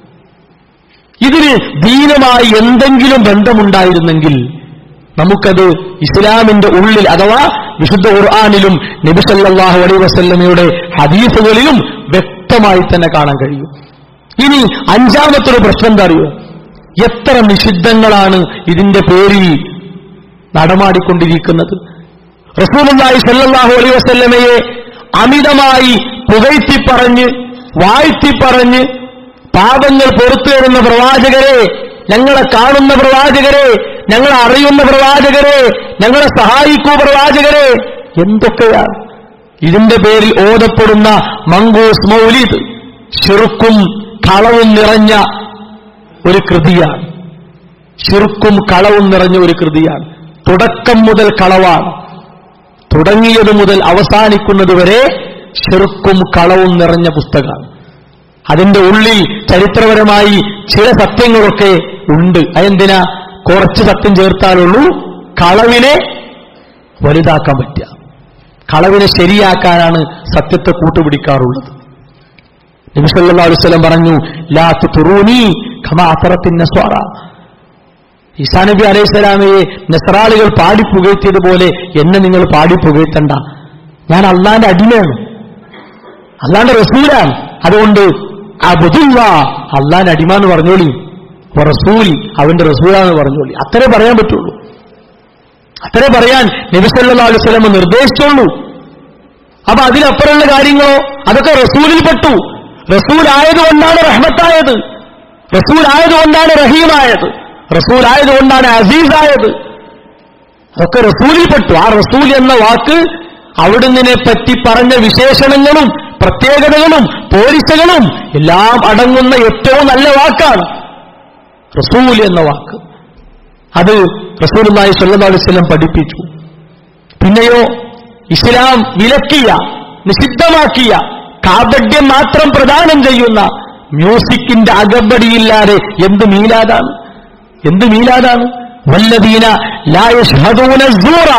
ഇതിന് ദീനുമായി എന്തെങ്കിലും ബന്ധമുണ്ടായിരുന്നെങ്കിൽ നമുക്കത് ഇസ്ലാമിന്റെ ഉള്ളിൽ അഥവാ വിശുദ്ധ ഖുർആനിലും നബി സല്ലല്ലാഹു അലൈഹി വസല്ലമയുടെ ഹദീസുകളിലും വ്യക്തമായി തന്നെ കാണാൻ കഴിയും. ഇനി അഞ്ചാമത്തൊരു പ്രശ്നം എന്താ അറിയോ? എത്ര നിഷിദ്ധങ്ങളാണ് ഇതിന്റെ പേരിൽ നടമാടിക്കൊണ്ടിരിക്കുന്നത്. റസൂലുള്ളാഹി സ്വല്ലല്ലാഹു അലൈഹി വസല്ലമയെ അമിതമായി പുകഴ്ത്തിപ്പറഞ്ഞ് വാഴ്ത്തിപ്പറഞ്ഞ് പാപങ്ങൾ പുറത്തു തരുന്ന പ്രവാചകരെ, ഞങ്ങളെ കാണുന്ന പ്രവാചകരെ, ഞങ്ങളെ അറിയുന്ന പ്രവാചകരെ, ഞങ്ങളെ സഹായിക്കൂ പ്രവാചകരെ, എന്തൊക്കെയാണ് ഇതിന്റെ പേരിൽ ഓതപ്പെടുന്ന മങ്കൂസ് മൗലിദ് ശിർക്കും കളവും നിറഞ്ഞ ഒരു കൃതിയാണ്. ശിർക്കും കളവും നിറഞ്ഞ ഒരു കൃതിയാണ്. തുടക്കം മുതൽ കളവാണ്, തുടങ്ങിയത് മുതൽ അവസാനിക്കുന്നത് വരെ ശിർക്കും കളവും നിറഞ്ഞ പുസ്തകമാണ്. അതിന്റെ ഉള്ളിൽ ചരിത്രപരമായി ചില സത്യങ്ങളൊക്കെ ഉണ്ട്. അതെന്തിനാ? കുറച്ച് സത്യം ചേർത്താലുള്ളൂ കളവിനെ വലുതാക്കാൻ പറ്റുക. കളവിനെ ശരിയാക്കാനാണ് സത്യത്തെ കൂട്ടുപിടിക്കാറുള്ളത്. നബി സല്ലല്ലാഹു അലൈഹി വസല്ലം പറഞ്ഞു, ലാ തുറൂനി കമാ അസറത്തിൻ നസ്വാറ. ഈസാ നബി അലൈഹിസ്സലാമയെ നസ്രാളികൾ പാടിപ്പുകഴ്ത്തിയതുപോലെ എന്നെ നിങ്ങൾ പാടിപ്പുകഴ്ത്തണ്ട. ഞാൻ അള്ളാന്റെ അടിമയാണ്, അള്ളാന്റെ റസൂലാണ്. അതുകൊണ്ട് അബ്ദുല്ലാ, അള്ളാന്റെ അടിമ എന്ന് പറഞ്ഞോളി, റസൂൽ അവന്റെ റസൂലാന്ന് പറഞ്ഞോളി. അത്രേ പറയാൻ പറ്റുള്ളൂ. അത്രേ പറയാൻ നബി സല്ലല്ലാഹു അലൈഹി വസല്ലം നിർദ്ദേശിച്ചുള്ളൂ. അപ്പൊ അതിലപ്പുറമുള്ള കാര്യങ്ങളോ അതൊക്കെ റസൂലിൽ പെട്ടു. റസൂൽ ആയതുകൊണ്ടാണ് റഹ്മത്തായത്, റസൂൽ ആയതുകൊണ്ടാണ് റഹീമായത്, റസൂൽ ആയതുകൊണ്ടാണ് അസീസായത്. അതൊക്കെ റസൂലിൽ പെട്ടു. ആ റസൂൽ എന്ന വാക്ക് അവിടുന്നിനെ പറ്റി പറഞ്ഞ വിശേഷണങ്ങളും പ്രത്യേകതകളും പോരിശകളും എല്ലാം അടങ്ങുന്ന ഏറ്റവും നല്ല വാക്കാണ് റസൂൽ എന്ന വാക്ക്. അത് റസൂലുള്ളാഹി സ്വല്ലല്ലാഹു അലൈഹി വസല്ലം പഠിപ്പിച്ചു. പിന്നെയോ ഇസ്ലാം വിലക്കിയ, നിഷിദ്ധമാക്കിയ, കാപട്യം മാത്രം പ്രദാനം ചെയ്യുന്ന മ്യൂസിക്കിന്റെ അകമ്പടിയില്ലാതെ എന്ത് മീലാദാണ്, എന്ത് മീലാദാണ്? വല്ലദീന ലാ യശ്ഹദൂന സൂറ.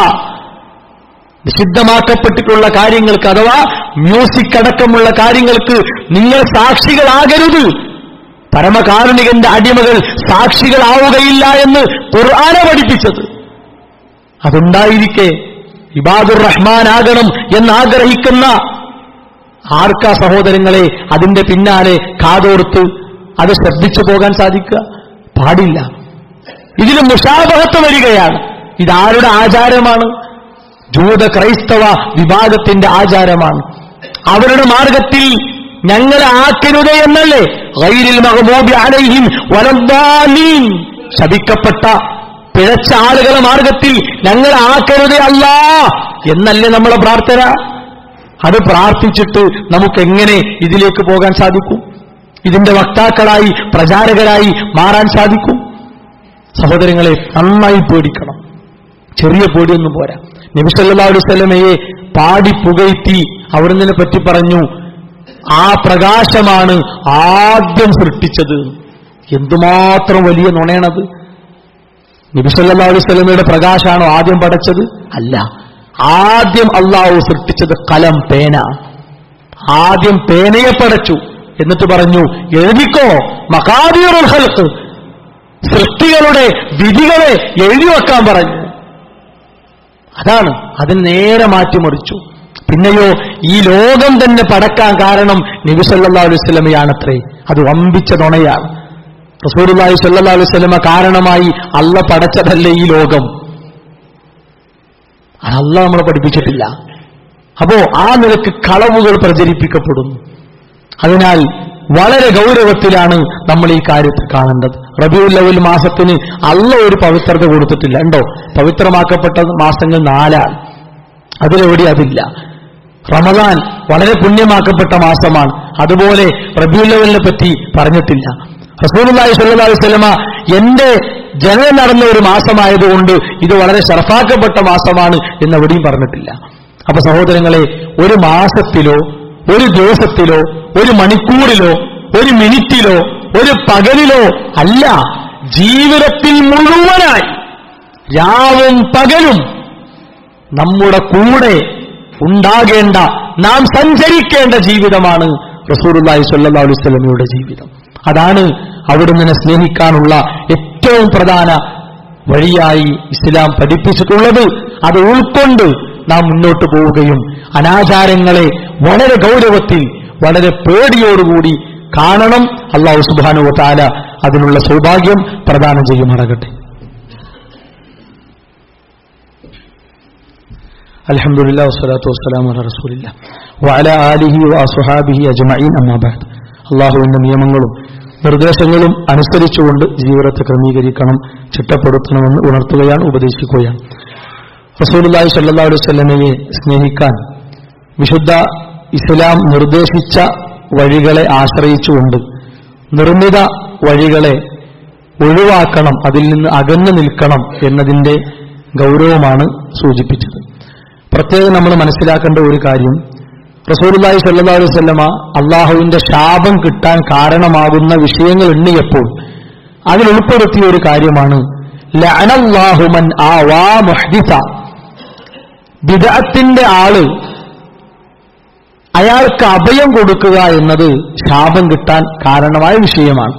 നിഷിദ്ധമാക്കപ്പെട്ടിട്ടുള്ള കാര്യങ്ങൾക്ക് അഥവാ മ്യൂസിക് അടക്കമുള്ള കാര്യങ്ങൾക്ക് നിങ്ങൾ സാക്ഷികളാകരുത്. പരമകാരുണികന്റെ അടിമകൾ സാക്ഷികളാവുകയില്ല എന്ന് ഖുർആന പഠിപ്പിച്ചത്. അതുണ്ടായിരിക്കെ ഇബാദുർ റഹ്മാനാകണം എന്നാഗ്രഹിക്കുന്ന ആർക്കാ സഹോദരങ്ങളെ അതിന്റെ പിന്നാലെ കാതോർത്ത് അത് ശ്രദ്ധിച്ചു പോകാൻ സാധിക്കുക? പാടില്ല. ഇതിന് മുശാബഹത്ത് വരികയാണ്. ഇതാരുടെ ആചാരമാണ്? ജൂത ക്രൈസ്തവ വിഭാഗത്തിന്റെ ആചാരമാണ്. അവരുടെ മാർഗത്തിൽ ഞങ്ങളെ ആക്കരുത് എന്നല്ലേ? ഗൈരിൽ മഗ്ദൂബി അലൈഹിം വലദ്ദാലീൻ, ശപിക്കപ്പെട്ട പിഴച്ച ആളുകളുടെ മാർഗത്തിൽ ഞങ്ങളെ ആക്കരുത് അല്ലാ എന്നല്ലേ നമ്മളെ പ്രാർത്ഥന? അത് പ്രാർത്ഥിച്ചിട്ട് നമുക്കെങ്ങനെ ഇതിലേക്ക് പോകാൻ സാധിക്കും? ഇതിന്റെ വക്താക്കളായി പ്രചാരകരായി മാറാൻ സാധിക്കും? സഹോദരങ്ങളെ, നന്നായി പേടിക്കണം. ചെറിയ പേടിയൊന്നും പോരാ. നബി സല്ലല്ലാഹു അലൈഹി വസല്ലമയെ പാടി പുകഴ്ത്തി അവിടുന്ന് പറ്റി പറഞ്ഞു, ആ പ്രകാശമാണ് ആദ്യം സൃഷ്ടിച്ചത്. എന്തുമാത്രം വലിയ നുണയാണത്! നബി സല്ലല്ലാഹു അലൈഹി വസല്ലമയുടെ പ്രകാശമാണോ ആദ്യം പടച്ചത്? അല്ല. ആദ്യം അള്ളാഹു സൃഷ്ടിച്ചത് കലം, പേന. ആദ്യം പേനയെ പടച്ചു. എന്നിട്ട് പറഞ്ഞു, എഴുതിക്കോ മഖാദീറുൽ ഖൽഖ്, സൃഷ്ടികളുടെ വിധികളെ എഴുതി വെക്കാൻ പറഞ്ഞു. അതാണ്. അതിന് നേരെ മാറ്റിമറിച്ചു. പിന്നെയോ ഈ ലോകം തന്നെ പടക്കാൻ കാരണം നബി സല്ലല്ലാഹു അലൈഹി വസല്ലമയാണത്രേ. അത് വമ്പിച്ച നുണയാണ്. റസൂലുള്ളാഹി സ്വല്ലല്ലാഹു അലൈഹി വസല്ലമ കാരണമായി അല്ല പടച്ചതല്ലേ ഈ ലോകം. അത് അല്ലാഹ് നമ്മളെ പഠിപ്പിച്ചിട്ടില്ല. അപ്പോ ആ നിലക്ക് കളവുകൾ പ്രചരിപ്പിക്കപ്പെടുന്നു. അതിനാൽ വളരെ ഗൗരവത്തിലാണ് നമ്മൾ ഈ കാര്യത്തിൽ കാണേണ്ടത്. റബീഉൽ അവ്വൽ മാസത്തിന് അല്ല ഒരു പവിത്രത കൊടുത്തിട്ടില്ല. ഉണ്ടോ? പവിത്രമാക്കപ്പെട്ട മാസങ്ങൾ 4 അതിലെവിടെ അതില്ല. റമദാൻ വളരെ പുണ്യമാക്കപ്പെട്ട മാസമാണ്. അതുപോലെ റബീഉൽ അവ്വലിനെ പറ്റി പറഞ്ഞിട്ടില്ല. റസൂലുള്ളാഹി സ്വല്ലല്ലാഹു അലൈഹി വസല്ലമ എന്റെ ജനനം നടന്ന ഒരു മാസമായതുകൊണ്ട് ഇത് വളരെ ശറഫാക്കപ്പെട്ട മാസമാണ് എന്നെവിടെയും പറഞ്ഞിട്ടില്ല. അപ്പൊ സഹോദരങ്ങളെ, ഒരു മാസത്തിലോ ഒരു ദിവസത്തിലോ ഒരു മണിക്കൂറിലോ ഒരു മിനിറ്റിലോ ഒരു പകലിലോ അല്ല, ജീവിതത്തിൽ മുഴുവനായി രാവും പകലും നമ്മുടെ കൂടെ ഉണ്ടാകേണ്ട, നാം സഞ്ചരിക്കേണ്ട ജീവിതമാണ് റസൂലുള്ളാഹി സ്വല്ലല്ലാഹു അലൈഹി വസല്ലമയുടെ ജീവിതം. അതാണ് അവിടുന്ന് സ്നേഹിക്കാനുള്ള ഏറ്റവും പ്രധാന വഴിയായി ഇസ്ലാം പഠിപ്പിച്ചിട്ടുള്ളത്. അത് ഉൾക്കൊണ്ട് നാം മുന്നോട്ട് പോവുകയും അനാചാരങ്ങളെ വളരെ ഗൗരവത്തിൽ വളരെ പേടിയോടുകൂടി കാണണം. അല്ലാഹു സുബ്ഹാനഹു വ തആല അതിനുള്ള സൗഭാഗ്യം പ്രദാനം ചെയ്യുമാറാകട്ടെ. അൽഹംദുലില്ലാഹി വസ്സലാത്തു വസ്സലാമു അലാ റസൂലില്ലാഹ് വഅലാ ആലിഹി വഅസ്ഹാബിഹി അജ്മഈൻ. അമ്മാ ബഅദ്. അല്ലാഹുവിന്റെ നിയമങ്ങളും നിർദ്ദേശങ്ങളും അനുസരിച്ചുകൊണ്ട് ജീവിതത്തെ ക്രമീകരിക്കണം, ചിട്ടപ്പെടുത്തണമെന്ന് ഉണർത്തുകയാണ്, ഉപദേശിക്കുകയാണ്. റസൂലുള്ളാഹി സ്വല്ലല്ലാഹു അലൈഹി വസല്ലമയെ സ്നേഹിക്കാൻ വിശുദ്ധ ഇസ്ലാം നിർദ്ദേശിച്ച വഴികളെ ആശ്രയിച്ചുകൊണ്ട് നിർമ്മിത വഴികളെ ഒഴിവാക്കണം, അതിൽ നിന്ന് അകന്നു നിൽക്കണം എന്നതിന്റെ ഗൗരവമാണ് സൂചിപ്പിച്ചത്. പ്രത്യേകം നമ്മൾ മനസ്സിലാക്കേണ്ട ഒരു കാര്യം, റസൂലുള്ളാഹി സ്വല്ലല്ലാഹു അലൈഹി വസല്ലമ അള്ളാഹുവിന്റെ ശാപം കിട്ടാൻ കാരണമാകുന്ന വിഷയങ്ങൾ എണ്ണിയപ്പോൾ അതിൽ ഉൾപ്പെടുത്തിയ ഒരു കാര്യമാണ് ലഅനല്ലാഹു മൻ ആവാ മുഹ്ദിസ. ബിദ്അത്തിന്റെ ആള്, അയാൾക്ക് അഭയം കൊടുക്കുക എന്നത് ശാപം കിട്ടാൻ കാരണമായ വിഷയമാണ്.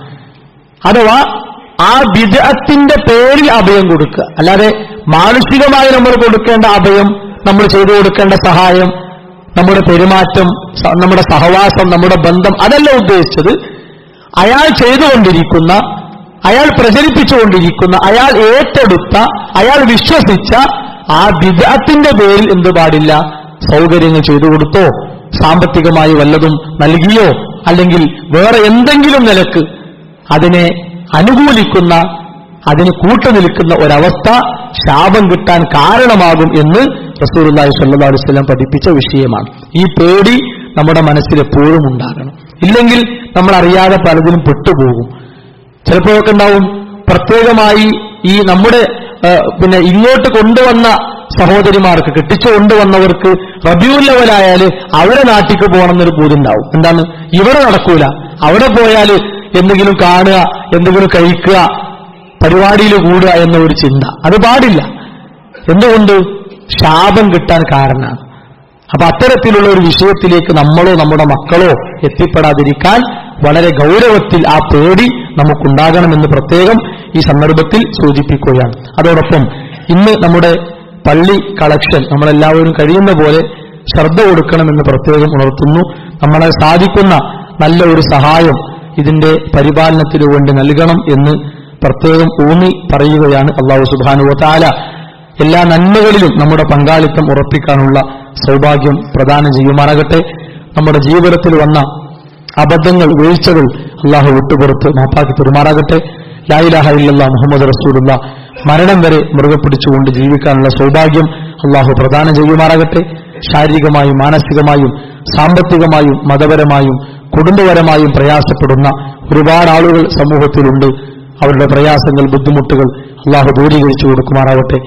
അഥവാ ആ ബിദ്അത്തിന്റെ പേരിൽ അഭയം കൊടുക്കുക, അല്ലാതെ മാനുഷികമായി നമ്മൾ കൊടുക്കേണ്ട അഭയം, നമ്മൾ ചെയ്തു കൊടുക്കേണ്ട സഹായം, നമ്മുടെ പെരുമാറ്റം, നമ്മുടെ സഹവാസം, നമ്മുടെ ബന്ധം, അതല്ല ഉദ്ദേശിച്ചത്. അയാൾ ചെയ്തുകൊണ്ടിരിക്കുന്ന, അയാൾ പ്രചരിപ്പിച്ചുകൊണ്ടിരിക്കുന്ന, അയാൾ ഏറ്റെടുത്ത, അയാൾ വിശ്വസിച്ച ആ ബിദ്അത്തിന്റെ പേരിൽ എന്ത് പാടില്ല, സൗകര്യങ്ങൾ ചെയ്തു കൊടുത്തോ, സാമ്പത്തികമായി വല്ലതും നൽകിയോ, അല്ലെങ്കിൽ വേറെ എന്തെങ്കിലും നിലക്ക് അതിനെ അനുകൂലിക്കുന്ന, അതിന് കൂട്ടുനിൽക്കുന്ന ഒരവസ്ഥ ശാപം കിട്ടാൻ കാരണമാകും എന്ന് റസൂലുള്ളാഹി സ്വല്ലല്ലാഹു അലൈഹി വസല്ലം പഠിപ്പിച്ച വിഷയമാണ്. ഈ പേടി നമ്മുടെ മനസ്സിൽ എപ്പോഴും ഉണ്ടാകണം. ഇല്ലെങ്കിൽ നമ്മൾ അറിയാതെ പലതിലും പെട്ടുപോകും. ചിലപ്പോഴൊക്കെ ഉണ്ടാവും, പ്രത്യേകമായി ഈ നമ്മുടെ ഇങ്ങോട്ട് കൊണ്ടുവന്ന സഹോദരിമാർക്ക്, കെട്ടിച്ചു കൊണ്ടുവന്നവർക്ക് റബീഉൽ അവ്വലായാല് അവരെ നാട്ടിക്ക് പോകണമെന്നൊരു പൂതിണ്ടാവും. എന്താണ്, ഇവിടെ നടക്കൂല, അവിടെ പോയാൽ എന്തെങ്കിലും കാണുക, എന്തെങ്കിലും കഴിക്കുക, പരിപാടിയിൽ കൂടുക എന്ന ഒരു ചിന്ത. അത് പാടില്ല. എന്തുകൊണ്ട്? ശാപം കിട്ടാൻ കാരണമാണ്. അപ്പൊ അത്തരത്തിലുള്ള ഒരു വിഷയത്തിലേക്ക് നമ്മളോ നമ്മുടെ മക്കളോ എത്തിപ്പെടാതിരിക്കാൻ വളരെ ഗൗരവത്തിൽ ആ പേടി നമുക്കുണ്ടാകണമെന്ന് പ്രത്യേകം ഈ സന്ദർഭത്തിൽ സൂചിപ്പിക്കുകയാണ്. അതോടൊപ്പം ഇന്ന് നമ്മുടെ പള്ളി കളക്ഷൻ നമ്മളെല്ലാവരും കഴിയുന്ന പോലെ ശ്രദ്ധ കൊടുക്കണമെന്ന് പ്രത്യേകം ഉണർത്തുന്നു. നമ്മളെ സാധിക്കുന്ന നല്ല ഒരു സഹായം ഇതിന്റെ പരിപാലനത്തിനു വേണ്ടി നൽകണം എന്ന് പ്രത്യേകം ഊന്നി പറയുകയാണ്. അല്ലാഹു സുബ്ഹാനഹു വ തആല എല്ലാ നന്മകളിലും നമ്മുടെ പങ്കാളിത്തം ഉറപ്പിക്കാനുള്ള സൗഭാഗ്യം പ്രദാനം ചെയ്യുമാറാകട്ടെ. നമ്മുടെ ജീവിതത്തിൽ വന്ന അബദ്ധങ്ങൾ, വീഴ്ചകൾ അല്ലാഹു വിട്ടുപുറത്ത് മാപ്പാക്കി പെരുമാറാകട്ടെ. ലാ ഇലാഹ ഇല്ലല്ലാഹ് മുഹമ്മദ് റസൂലുള്ളാഹ് മരണം വരെ മുറുകെ പിടിച്ചുകൊണ്ട് ജീവിക്കാനുള്ള സൗഭാഗ്യം അല്ലാഹു പ്രദാനം ചെയ്യുമാറാകട്ടെ. ശാരീരികമായും മാനസികമായും സാമ്പത്തികമായും മതപരമായും കുടുംബപരമായും പ്രയാസപ്പെടുന്ന ഒരുപാട് ആളുകൾ സമൂഹത്തിലുണ്ട്. അവരുടെ പ്രയാസങ്ങൾ, ബുദ്ധിമുട്ടുകൾ അല്ലാഹു ദൂരീകരിച്ചു കൊടുക്കുമാറാവട്ടെ.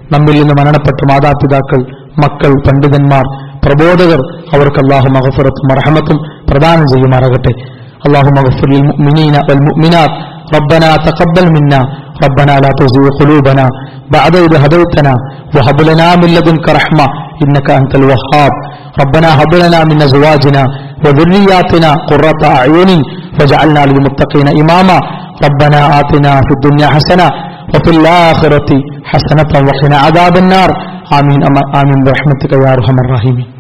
നമ്മിൽ നിന്ന് മരണപ്പെട്ട മാതാപിതാക്കൾ, മക്കൾ, പണ്ഡിതന്മാർ, പ്രബോധകർ, അവർക്ക് അല്ലാഹു മഗ്ഫിറത്തും മർഹമത്തും പ്രദാനം ചെയ്യുമാറാകട്ടെ. اللهم اغفر للمؤمنين والمؤمنات ربنا تقبل منا ربنا لا تزغ قلوبنا بعد إذ هديتنا وهب لنا من لدنك رحمة إنك أنت الوهاب ربنا هب لنا من أزواجنا وذرياتنا قرة أعين واجعلنا للمتقين إماما ربنا آتنا في الدنيا حسنة وفي الآخرة حسنة وقنا عذاب النار آمين آمين برحمتك يا أرحم الراحمين.